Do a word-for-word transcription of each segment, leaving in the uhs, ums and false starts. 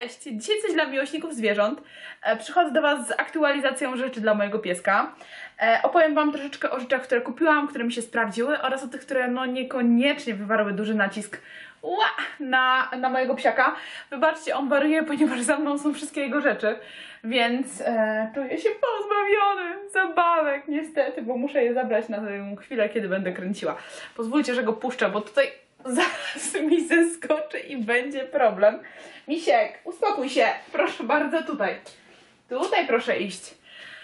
Cześć, dzisiaj coś dla miłośników zwierząt. E, przychodzę do Was z aktualizacją rzeczy dla mojego pieska. E, opowiem Wam troszeczkę o rzeczach, które kupiłam, które mi się sprawdziły oraz o tych, które no niekoniecznie wywarły duży nacisk ła, na, na mojego psiaka. Wybaczcie, on wariuje, ponieważ za mną są wszystkie jego rzeczy, więc e, czuję się pozbawiony zabawek niestety, bo muszę je zabrać na tę chwilę, kiedy będę kręciła. Pozwólcie, że go puszczę, bo tutaj zaraz mi zeskoczy i będzie problem. Misiek, uspokój się. Proszę bardzo, tutaj. Tutaj proszę iść.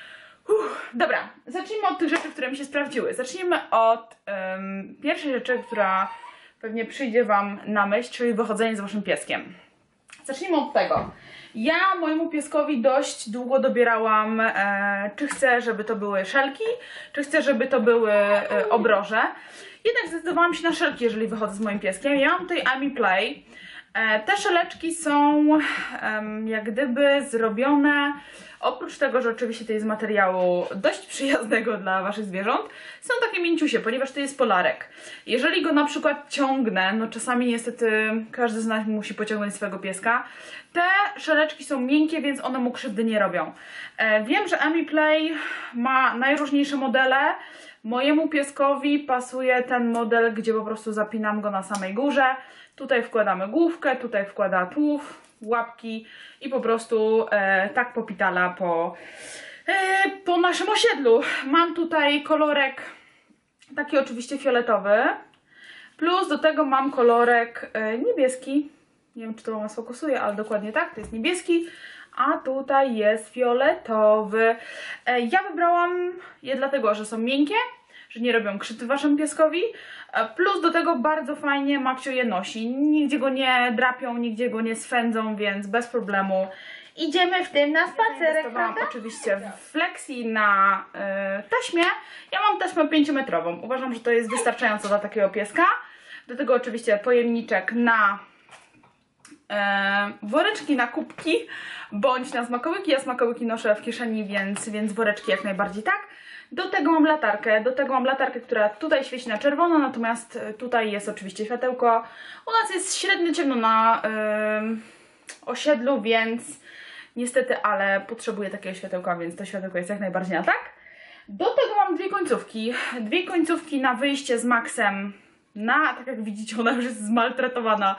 Uff, dobra, zacznijmy od tych rzeczy, które mi się sprawdziły. Zacznijmy od um, pierwszej rzeczy, która pewnie przyjdzie Wam na myśl, czyli wychodzenie z Waszym pieskiem. Zacznijmy od tego. Ja mojemu pieskowi dość długo dobierałam, e, czy chcę, żeby to były szelki, czy chcę, żeby to były e, obroże. Jednak zdecydowałam się na szelki, jeżeli wychodzę z moim pieskiem. Ja mam tutaj Ami Play. E, te szeleczki są e, jak gdyby zrobione, oprócz tego, że oczywiście to jest z materiału dość przyjaznego dla Waszych zwierząt, są takie mięciusie, ponieważ to jest polarek. Jeżeli go na przykład ciągnę, no czasami niestety każdy z nas musi pociągnąć swojego pieska, te szeleczki są miękkie, więc one mu krzywdy nie robią. E, wiem, że Ami Play ma najróżniejsze modele. Mojemu pieskowi pasuje ten model, gdzie po prostu zapinam go na samej górze. Tutaj wkładamy główkę, tutaj wkłada tułów, łapki i po prostu e, tak popitala po, e, po naszym osiedlu. Mam tutaj kolorek taki oczywiście fioletowy, plus do tego mam kolorek e, niebieski. Nie wiem, czy to Wam sfokusuje, ale dokładnie tak, to jest niebieski. A tutaj jest fioletowy. E, ja wybrałam je dlatego, że są miękkie, że nie robią krzywdy Waszemu pieskowi. E, plus do tego bardzo fajnie Maksio je nosi. Nigdzie go nie drapią, nigdzie go nie swędzą, więc bez problemu idziemy w tym na spacerek. Testowałam oczywiście w flexi na e, taśmie. Ja mam taśmę pięciometrową. Uważam, że to jest wystarczająco dla takiego pieska. Do tego oczywiście pojemniczek na E, woreczki na kubki bądź na smakołyki. Ja smakołyki noszę w kieszeni, więc, więc woreczki jak najbardziej tak. Do tego mam latarkę, do tego mam latarkę, która tutaj świeci na czerwono, natomiast tutaj jest oczywiście światełko. U nas jest średnio ciemno na e, osiedlu, więc niestety, ale potrzebuję takiego światełka, więc to światełko jest jak najbardziej na tak. Do tego mam dwie końcówki, dwie końcówki na wyjście z Maxem. Na, tak jak widzicie, ona już jest zmaltretowana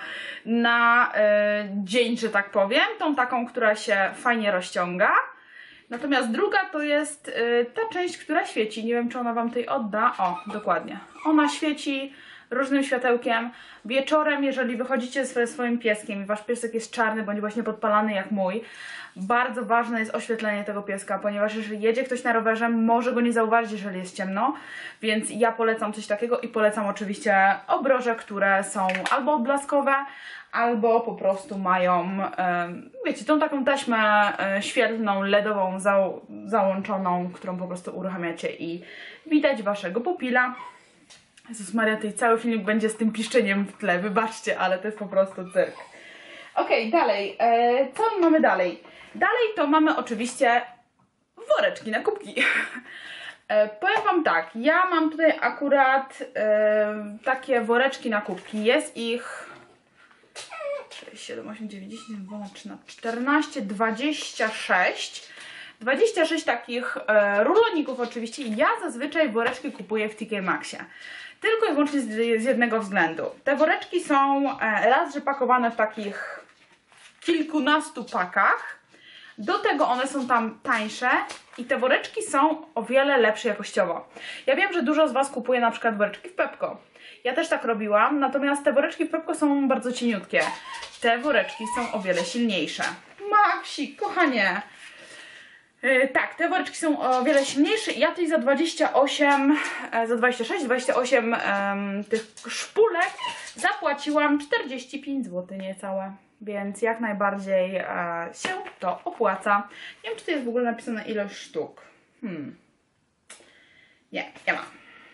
na e, dzień, że tak powiem. Tą taką, która się fajnie rozciąga. Natomiast druga to jest e, ta część, która świeci. Nie wiem, czy ona Wam tej odda. O, dokładnie. Ona świeci różnym światełkiem. Wieczorem, jeżeli wychodzicie ze swoim pieskiem i Wasz piesek jest czarny, bądź właśnie podpalany jak mój, bardzo ważne jest oświetlenie tego pieska, ponieważ jeżeli jedzie ktoś na rowerze, może go nie zauważyć, jeżeli jest ciemno, więc ja polecam coś takiego i polecam oczywiście obroże, które są albo odblaskowe, albo po prostu mają, wiecie, tą taką taśmę świetlną, ledową, za, załączoną, którą po prostu uruchamiacie i widać Waszego pupila. Jezus Maria, tutaj cały filmik będzie z tym piszczeniem w tle, wybaczcie, ale to jest po prostu cyrk. Okej, okay, dalej, e, co mamy dalej? Dalej to mamy oczywiście woreczki na kubki. e, powiem Wam tak, ja mam tutaj akurat e, takie woreczki na kubki, jest ich sześć, siedem, osiem, dziewięć, dziesięć, dwanaście, trzynaście, czternaście, dwadzieścia sześć. dwadzieścia sześć takich e, ruloników oczywiście. Ja zazwyczaj woreczki kupuję w T K Maxie. Tylko i wyłącznie z, z jednego względu. Te woreczki są e, raz, że pakowane w takich kilkunastu pakach. Do tego one są tam tańsze i te woreczki są o wiele lepsze jakościowo. Ja wiem, że dużo z Was kupuje na przykład woreczki w Pepco. Ja też tak robiłam, natomiast te woreczki w Pepco są bardzo cieniutkie. Te woreczki są o wiele silniejsze. Maxi, kochanie! Yy, tak, te woreczki są o wiele silniejsze i ja tutaj za dwadzieścia osiem, e, za dwadzieścia sześć, dwadzieścia osiem e, tych szpulek zapłaciłam czterdzieści pięć złotych niecałe, więc jak najbardziej e, się to opłaca. Nie wiem, czy to jest w ogóle napisane ilość sztuk. Hmm. Nie, nie ma.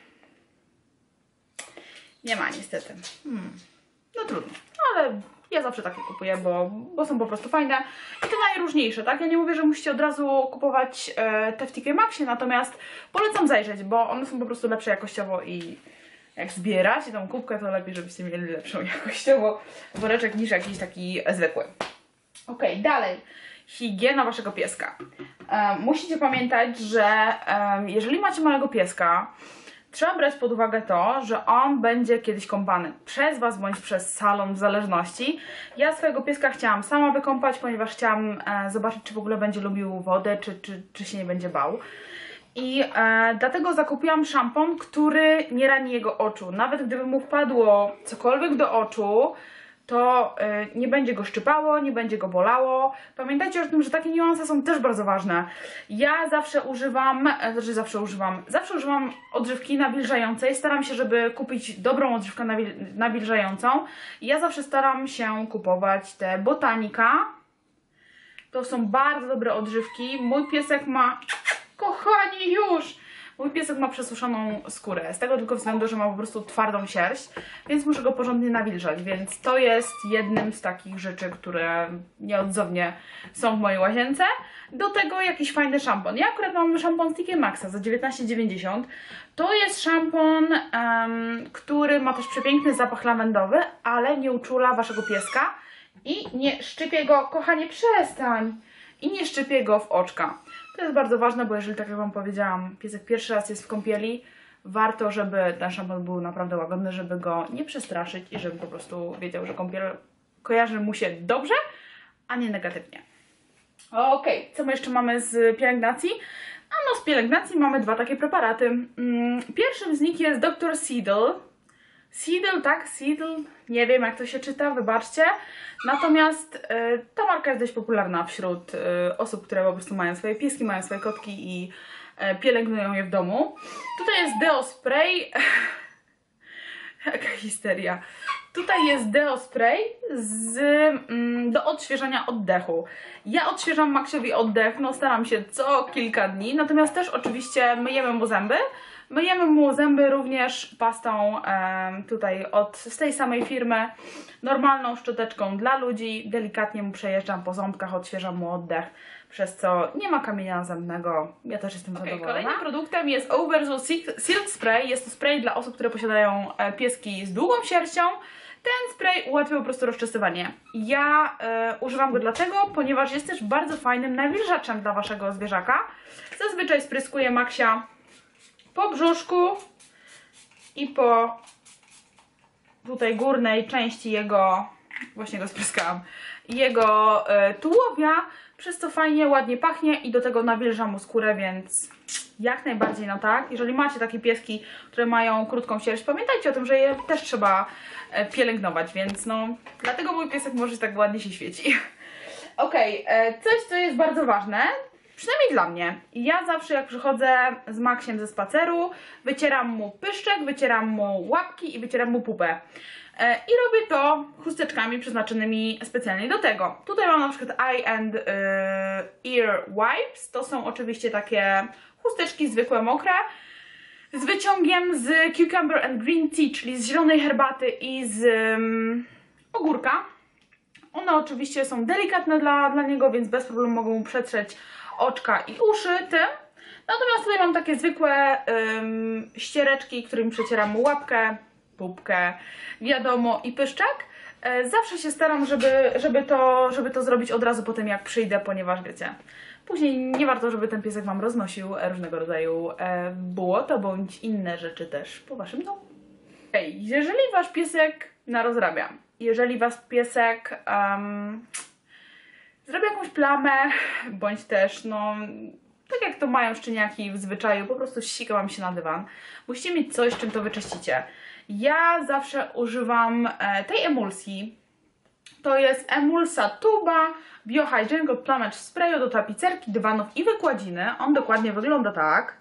Nie ma niestety. Hmm. No trudno, ale ja zawsze takie kupuję, bo, bo są po prostu fajne i to najróżniejsze, tak? Ja nie mówię, że musicie od razu kupować e, te w T K Maxie, natomiast polecam zajrzeć, bo one są po prostu lepsze jakościowo i jak zbieracie tą kubkę, to lepiej, żebyście mieli lepszą jakościowo woreczek niż jakiś taki zwykły. Ok, dalej. Higiena waszego pieska. E, musicie pamiętać, że e, jeżeli macie małego pieska, trzeba brać pod uwagę to, że on będzie kiedyś kąpany przez was bądź przez salon, w zależności. Ja swojego pieska chciałam sama wykąpać, ponieważ chciałam e, zobaczyć, czy w ogóle będzie lubił wodę, czy, czy, czy się nie będzie bał. I e, dlatego zakupiłam szampon, który nie rani jego oczu. Nawet gdyby mu wpadło cokolwiek do oczu, to y, nie będzie go szczypało, nie będzie go bolało. Pamiętajcie o tym, że takie niuanse są też bardzo ważne. Ja zawsze używam, e, znaczy zawsze używam, zawsze używam odżywki nawilżającej. Staram się, żeby kupić dobrą odżywkę nawil nawilżającą. Ja zawsze staram się kupować te Botanica. To są bardzo dobre odżywki. Mój piesek ma... Kochani, już! Mój piesek ma przesuszoną skórę, z tego tylko względu, że ma po prostu twardą sierść, więc muszę go porządnie nawilżać, więc to jest jednym z takich rzeczy, które nieodzownie są w mojej łazience. Do tego jakiś fajny szampon. Ja akurat mam szampon z T K Maxxa za dziewiętnaście dziewięćdziesiąt. To jest szampon, um, który ma też przepiękny zapach lawendowy, ale nie uczula waszego pieska i nie szczypie go, kochanie, przestań! I nie szczypie go w oczka. To jest bardzo ważne, bo jeżeli, tak jak wam powiedziałam, piesek pierwszy raz jest w kąpieli, warto, żeby ten szampon był naprawdę łagodny, żeby go nie przestraszyć i żeby po prostu wiedział, że kąpiel kojarzy mu się dobrze, a nie negatywnie. Okej, okay. Co my jeszcze mamy z pielęgnacji? A no, z pielęgnacji mamy dwa takie preparaty. Pierwszym z nich jest doktor Seidel. Seidel, tak? Seidel? Nie wiem, jak to się czyta, wybaczcie. Natomiast y, ta marka jest dość popularna wśród y, osób, które po prostu mają swoje pieski, mają swoje kotki i y, pielęgnują je w domu. Tutaj jest Deo Spray. Jaka histeria. Tutaj jest Deo Spray z, mm, do odświeżania oddechu. Ja odświeżam Maxiowi oddech, no staram się co kilka dni, natomiast też oczywiście myjemy mu zęby. Myjemy mu zęby również pastą e, tutaj od, z tej samej firmy, normalną szczoteczką dla ludzi. Delikatnie mu przejeżdżam po ząbkach, odświeżam mu oddech, przez co nie ma kamienia zębnego. Ja też jestem okay, zadowolona. Kolejnym produktem jest Overzoo Silk Spray. Jest to spray dla osób, które posiadają e, pieski z długą sierścią. Ten spray ułatwia po prostu rozczesywanie. Ja e, używam go dlatego, ponieważ jest też bardzo fajnym nawilżaczem dla waszego zwierzaka. Zazwyczaj spryskuję Maxia po brzuszku i po tutaj górnej części jego, właśnie go spryskałam, jego e, tułowia, przez co fajnie, ładnie pachnie i do tego nawilża mu skórę, więc jak najbardziej no tak. Jeżeli macie takie pieski, które mają krótką sierść, pamiętajcie o tym, że je też trzeba e, pielęgnować, więc no dlatego mój piesek może tak ładnie się świeci. Okej, okay, coś co jest bardzo ważne. Przynajmniej dla mnie. Ja zawsze jak przychodzę z Maxiem ze spaceru, wycieram mu pyszczek, wycieram mu łapki i wycieram mu pupę. E, I robię to chusteczkami przeznaczonymi specjalnie do tego. Tutaj mam na przykład Eye and y, Ear Wipes. To są oczywiście takie chusteczki zwykłe, mokre, z wyciągiem z Cucumber and Green Tea, czyli z zielonej herbaty i z um, ogórka. One oczywiście są delikatne dla, dla niego, więc bez problemu mogą mu przetrzeć oczka i uszy tym. Natomiast tutaj mam takie zwykłe ym, ściereczki, którymi przecieram mu łapkę, pupkę, wiadomo, i pyszczek. E, zawsze się staram, żeby, żeby, to, żeby to zrobić od razu po tym, jak przyjdę, ponieważ wiecie, później nie warto, żeby ten piesek wam roznosił różnego rodzaju e, błota bądź inne rzeczy też po waszym domu. Ej, jeżeli wasz piesek narozrabia, jeżeli wasz piesek um, zrobi jakąś plamę, bądź też, no, tak jak to mają szczeniaki w zwyczaju, po prostu sika wam się na dywan, musicie mieć coś, czym to wyczyścicie. Ja zawsze używam e, tej emulsji. To jest Emulsa Tuba Biohygienical Plumage Sprayu do tapicerki, dywanów i wykładziny. On dokładnie wygląda tak.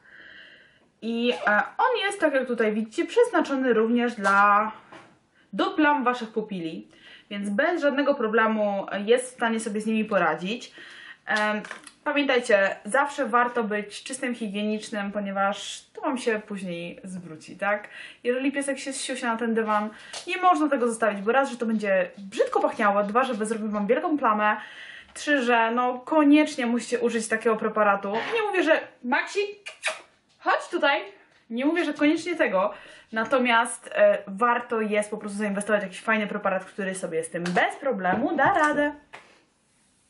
I e, on jest, tak jak tutaj widzicie, przeznaczony również dla do plam waszych pupili. Więc bez żadnego problemu jest w stanie sobie z nimi poradzić. E, pamiętajcie, zawsze warto być czystym, higienicznym, ponieważ to wam się później zwróci, tak? Jeżeli piesek się zsiusia na ten dywan, nie można tego zostawić, bo raz, że to będzie brzydko pachniało, dwa, żeby zrobił wam wielką plamę, trzy, że no koniecznie musicie użyć takiego preparatu. Nie mówię, że Maxi, chodź tutaj, nie mówię, że koniecznie tego, natomiast e, warto jest po prostu zainwestować w jakiś fajny preparat, który sobie z tym bez problemu da radę.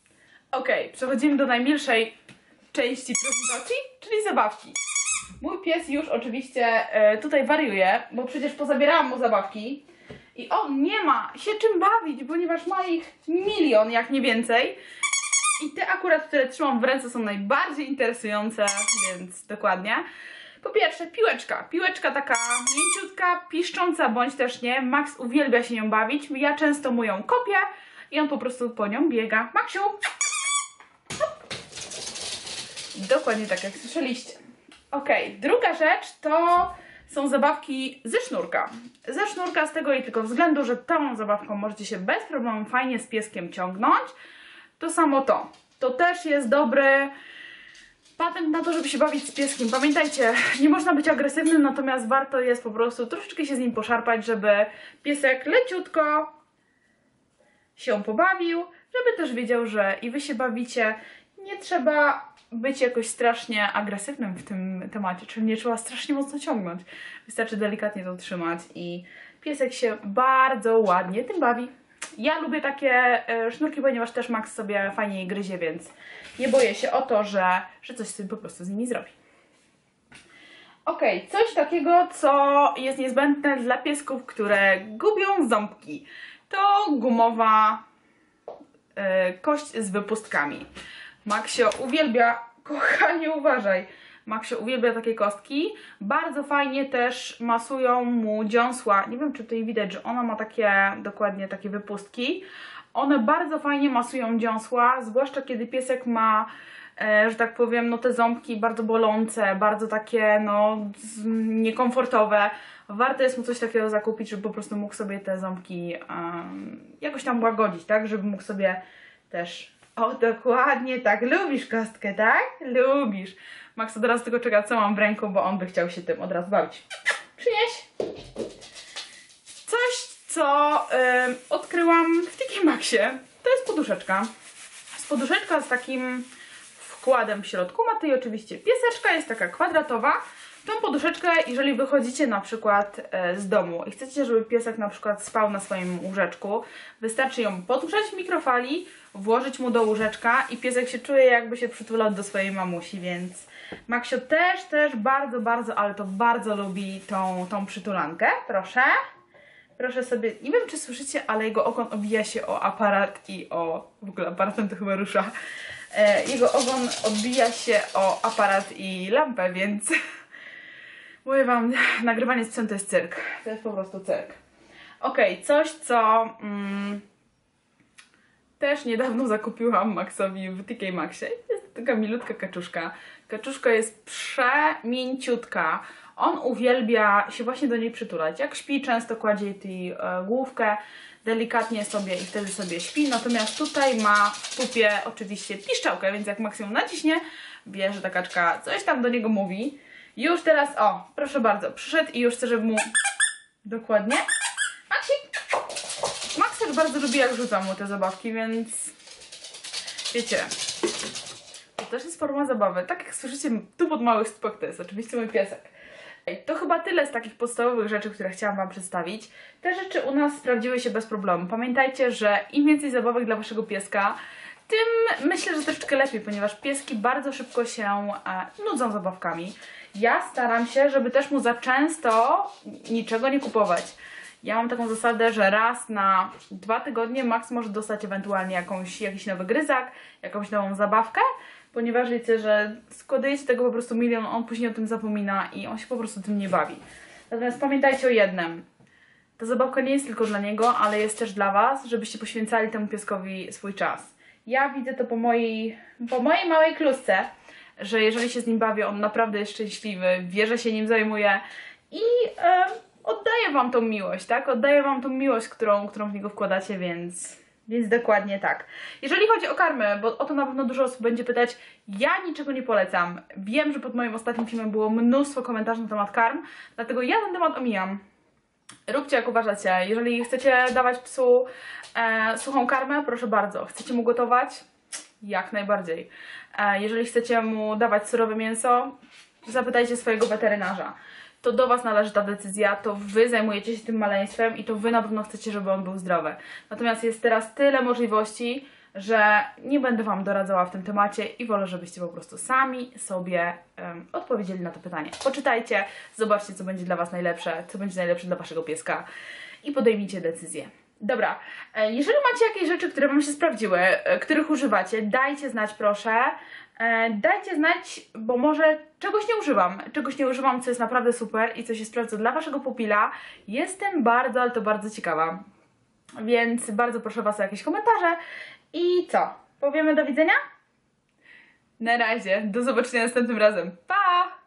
Ok, przechodzimy do najmilszej części prezentacji, czyli zabawki. Mój pies już oczywiście e, tutaj wariuje, bo przecież pozabierałam mu zabawki i on nie ma się czym bawić, ponieważ ma ich milion, jak nie więcej. I te akurat, które trzymam w ręce, są najbardziej interesujące, więc dokładnie. Po pierwsze, piłeczka. Piłeczka taka mięciutka, piszcząca bądź też nie. Max uwielbia się nią bawić. Ja często mu ją kopię i on po prostu po nią biega. Maxiu! Dokładnie tak, jak słyszeliście. Ok, druga rzecz to są zabawki ze sznurka. Ze sznurka z tego i tylko względu, że tą zabawką możecie się bez problemu fajnie z pieskiem ciągnąć. To samo to. To też jest dobry patent na to, żeby się bawić z pieskiem. Pamiętajcie, nie można być agresywnym, natomiast warto jest po prostu troszeczkę się z nim poszarpać, żeby piesek leciutko się pobawił, żeby też wiedział, że i wy się bawicie. Nie trzeba być jakoś strasznie agresywnym w tym temacie, czyli nie trzeba strasznie mocno ciągnąć. Wystarczy delikatnie to trzymać i piesek się bardzo ładnie tym bawi. Ja lubię takie e, sznurki, ponieważ też Max sobie fajnie je gryzie, więc nie boję się o to, że, że coś sobie po prostu z nimi zrobi. Ok, coś takiego, co jest niezbędne dla piesków, które gubią ząbki. To gumowa e, kość z wypustkami. Maxio uwielbia, kochanie uważaj, Maxio uwielbia takie kostki. Bardzo fajnie też masują mu dziąsła. Nie wiem, czy tutaj widać, że ona ma takie, dokładnie takie wypustki. One bardzo fajnie masują dziąsła, zwłaszcza kiedy piesek ma, e, że tak powiem, no te ząbki bardzo bolące, bardzo takie, no, niekomfortowe. Warto jest mu coś takiego zakupić, żeby po prostu mógł sobie te ząbki um, jakoś tam łagodzić, tak? Żeby mógł sobie też... O, dokładnie tak. Lubisz kostkę, tak? Lubisz. Max od razu tylko czeka, co mam w ręku, bo on by chciał się tym od razu bawić. Przynieś. Coś, co y, odkryłam w T K Maxie. To jest poduszeczka. Jest poduszeczka z takim wkładem w środku. Ma tutaj oczywiście pieseczka, jest taka kwadratowa. Tą poduszeczkę, jeżeli wychodzicie na przykład e, z domu i chcecie, żeby piesek na przykład spał na swoim łóżeczku, wystarczy ją potuszać w mikrofali, włożyć mu do łóżeczka i piesek się czuje, jakby się przytulał do swojej mamusi, więc Maxio też, też bardzo, bardzo, ale to bardzo lubi tą, tą przytulankę. Proszę. Proszę sobie, nie wiem, czy słyszycie, ale jego ogon obija się o aparat i o... w ogóle aparatem to chyba rusza. E, jego ogon odbija się o aparat i lampę, więc... Mówię wam, nagrywanie sprzętu to jest cyrk. To jest po prostu cyrk. Ok, coś, co mm, też niedawno zakupiłam Maxowi w T K Maxie. Jest taka milutka kaczuszka. Kaczuszka jest przemięciutka. On uwielbia się właśnie do niej przytulać. Jak śpi, często kładzie jej e, główkę delikatnie sobie i wtedy sobie śpi. Natomiast tutaj ma w pupie oczywiście piszczałkę, więc jak Max ją naciśnie, wie, że ta kaczka coś tam do niego mówi. Już teraz, o, proszę bardzo, przyszedł i już chcę, żeby mu... Dokładnie. Maxik! Max też bardzo lubi, jak rzucam mu te zabawki, więc... Wiecie, to też jest forma zabawy. Tak jak słyszycie, tu pod małych stópek to jest oczywiście mój piesek. To chyba tyle z takich podstawowych rzeczy, które chciałam wam przedstawić. Te rzeczy u nas sprawdziły się bez problemu. Pamiętajcie, że im więcej zabawek dla waszego pieska, tym myślę, że troszeczkę lepiej, ponieważ pieski bardzo szybko się e, nudzą zabawkami. Ja staram się, żeby też mu za często niczego nie kupować. Ja mam taką zasadę, że raz na dwa tygodnie Max może dostać ewentualnie jakąś, jakiś nowy gryzak, jakąś nową zabawkę, ponieważ wiecie, że składujecie tego po prostu milion, on później o tym zapomina i on się po prostu tym nie bawi. Natomiast pamiętajcie o jednym. Ta zabawka nie jest tylko dla niego, ale jest też dla was, żebyście poświęcali temu pieskowi swój czas. Ja widzę to po mojej, po mojej małej klusce, że jeżeli się z nim bawię, on naprawdę jest szczęśliwy, wie, że się nim zajmuje i e, oddaję wam tą miłość, tak? Oddaję wam tą miłość, którą, którą w niego wkładacie, więc, więc dokładnie tak. Jeżeli chodzi o karmę, bo o to na pewno dużo osób będzie pytać, ja niczego nie polecam. Wiem, że pod moim ostatnim filmem było mnóstwo komentarzy na temat karm, dlatego ja ten temat omijam. Róbcie jak uważacie. Jeżeli chcecie dawać psu e, suchą karmę, proszę bardzo. Chcecie mu gotować? Jak najbardziej. E, jeżeli chcecie mu dawać surowe mięso, zapytajcie swojego weterynarza. To do was należy ta decyzja, to wy zajmujecie się tym maleństwem i to wy na pewno chcecie, żeby on był zdrowy. Natomiast jest teraz tyle możliwości, że nie będę Wam doradzała w tym temacie i wolę, żebyście po prostu sami sobie um, odpowiedzieli na to pytanie. Poczytajcie, zobaczcie, co będzie dla Was najlepsze, co będzie najlepsze dla Waszego pieska i podejmijcie decyzję. Dobra, jeżeli macie jakieś rzeczy, które Wam się sprawdziły, których używacie, dajcie znać proszę. Dajcie znać, bo może czegoś nie używam, czegoś nie używam, co jest naprawdę super i co się sprawdza dla Waszego pupila. Jestem bardzo, ale to bardzo ciekawa. Więc bardzo proszę Was o jakieś komentarze. I co? Powiemy do widzenia? Na razie, do zobaczenia następnym razem. Pa!